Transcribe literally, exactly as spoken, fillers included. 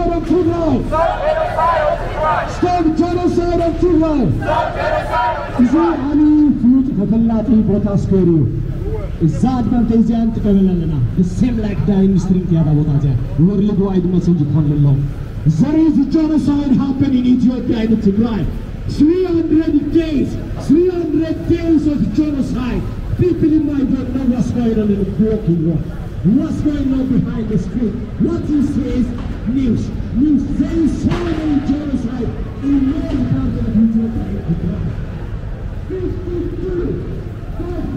genocide of Tigray! Stop genocide of Tigray! Is there any food for the Latin Botasquerio? Is that Bantasian to Kamelana? The same like dying string the other water. Worldwide message from the law. There is a genocide happening in Ethiopia in Tigray. three hundred days, three hundred days of genocide. People in my don't know what's going on in the walking road. What's going on behind the screen? What he says, news. News. There is so many genocide in many parts of Ethiopia in Tigray. fifty-two.